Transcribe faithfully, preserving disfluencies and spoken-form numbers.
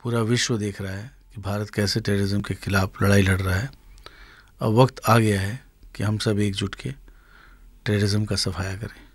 पूरा विश्व देख रहा है कि भारत कैसे टेररिज्म के खिलाफ लड़ाई लड़ रहा है। अब वक्त आ गया है कि हम सब एकजुट के टेररिज्म का सफाया करें।